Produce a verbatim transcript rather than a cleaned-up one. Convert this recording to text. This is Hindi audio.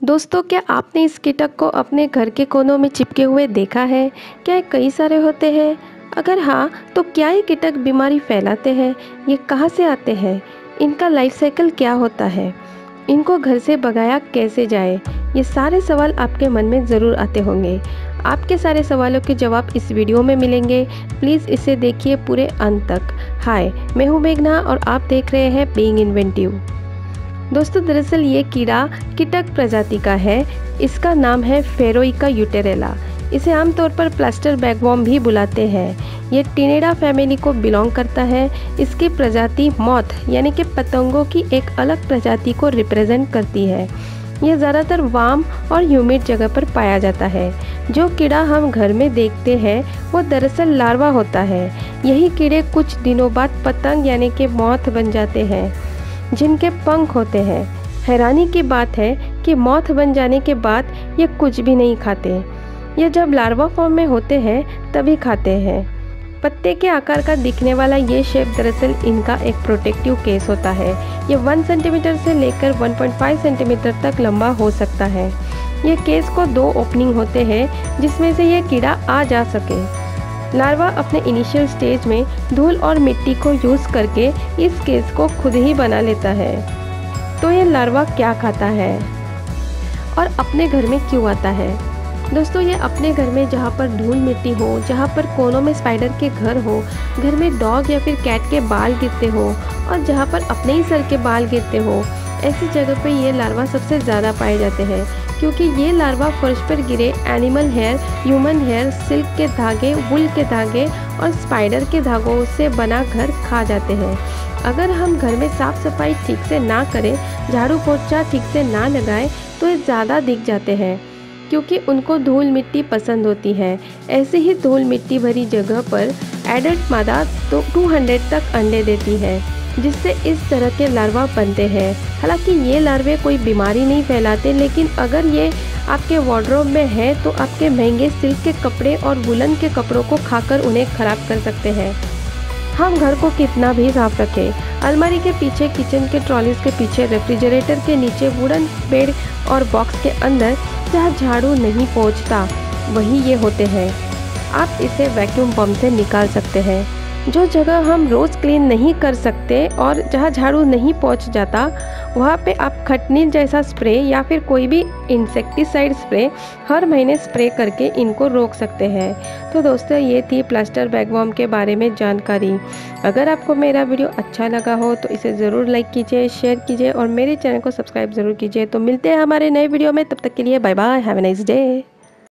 दोस्तों, क्या आपने इस कीटक को अपने घर के कोनों में चिपके हुए देखा है? क्या ये कई सारे होते हैं? अगर हाँ, तो क्या ये कीटक बीमारी फैलाते हैं? ये कहाँ से आते हैं? इनका लाइफ साइकिल क्या होता है? इनको घर से भगाया कैसे जाए? ये सारे सवाल आपके मन में ज़रूर आते होंगे। आपके सारे सवालों के जवाब इस वीडियो में मिलेंगे। प्लीज़ इसे देखिए पूरे अंत तक। हाय, मैं हूँ मेघना और आप देख रहे हैं बीइंग इन्वेंटिव। दोस्तों, दरअसल ये कीड़ा कीटक प्रजाति का है। इसका नाम है फेरोइका यूटेरेला। इसे आमतौर पर प्लास्टर बैगवॉर्म भी बुलाते हैं। ये टिनेडा फैमिली को बिलोंग करता है। इसकी प्रजाति मॉथ यानी कि पतंगों की एक अलग प्रजाति को रिप्रेजेंट करती है। यह ज़्यादातर वार्म और ह्यूमिड जगह पर पाया जाता है। जो कीड़ा हम घर में देखते हैं वो दरअसल लार्वा होता है। यही कीड़े कुछ दिनों बाद पतंग यानी कि मॉथ बन जाते हैं, जिनके पंख होते हैं। हैरानी की बात है कि मॉथ बन जाने के बाद ये कुछ भी नहीं खाते। ये जब लार्वा फॉर्म में होते हैं तभी खाते हैं। पत्ते के आकार का दिखने वाला ये शेप दरअसल इनका एक प्रोटेक्टिव केस होता है। ये वन सेंटीमीटर से लेकर वन पॉइंट फाइव सेंटीमीटर तक लंबा हो सकता है। ये केस को दो ओपनिंग होते हैं जिसमें से ये कीड़ा आ जा सके। लार्वा अपने इनिशियल स्टेज में धूल और मिट्टी को यूज़ करके इस केस को खुद ही बना लेता है। तो ये लार्वा क्या खाता है और अपने घर में क्यों आता है? दोस्तों, ये अपने घर में जहाँ पर धूल मिट्टी हो, जहाँ पर कोनों में स्पाइडर के घर हो, घर में डॉग या फिर कैट के बाल गिरते हो और जहाँ पर अपने ही सर के बाल गिरते हो, ऐसी जगह पे ये लार्वा सबसे ज़्यादा पाए जाते हैं। क्योंकि ये लार्वा फर्श पर गिरे animal hair, human hair, silk के धागे, वुल के धागे और स्पाइडर के धागों से बना घर खा जाते हैं। अगर हम घर में साफ़ सफाई ठीक से ना करें, झाड़ू पोछा ठीक से ना लगाएं, तो ये ज़्यादा दिख जाते हैं क्योंकि उनको धूल मिट्टी पसंद होती है। ऐसे ही धूल मिट्टी भरी जगह पर एडल्ट मादा तो दो सौ तक अंडे देती है, जिससे इस तरह के लार्वा बनते हैं। हालांकि ये लार्वे कोई बीमारी नहीं फैलाते, लेकिन अगर ये आपके वार्डरोब में है तो आपके महंगे सिल्क के कपड़े और वुलन के कपड़ों को खाकर उन्हें खराब कर सकते हैं। हम घर को कितना भी साफ रखें, अलमारी के पीछे, किचन के ट्रॉलीज के पीछे, रेफ्रिजरेटर के नीचे, वुडन बेड और बॉक्स के अंदर जहाँ झाड़ू नहीं पहुँचता वही ये होते हैं। आप इसे वैक्यूम पंप से निकाल सकते हैं। जो जगह हम रोज़ क्लीन नहीं कर सकते और जहाँ झाड़ू नहीं पहुँच जाता, वहाँ पे आप खटनील जैसा स्प्रे या फिर कोई भी इंसेक्टिसाइड स्प्रे हर महीने स्प्रे करके इनको रोक सकते हैं। तो दोस्तों, ये थी प्लास्टर बैगवॉर्म के बारे में जानकारी। अगर आपको मेरा वीडियो अच्छा लगा हो तो इसे ज़रूर लाइक कीजिए, शेयर कीजिए और मेरे चैनल को सब्सक्राइब ज़रूर कीजिए। तो मिलते हैं हमारे नए वीडियो में। तब तक के लिए bye bye, have a nice day.